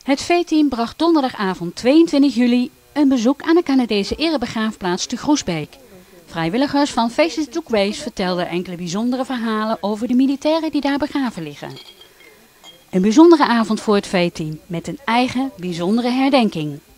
Het V-team bracht donderdagavond 22 juli een bezoek aan de Canadese erebegraafplaats te Groesbeek. Vrijwilligers van Faces to Grace vertelden enkele bijzondere verhalen over de militairen die daar begraven liggen. Een bijzondere avond voor het V-team met een eigen bijzondere herdenking.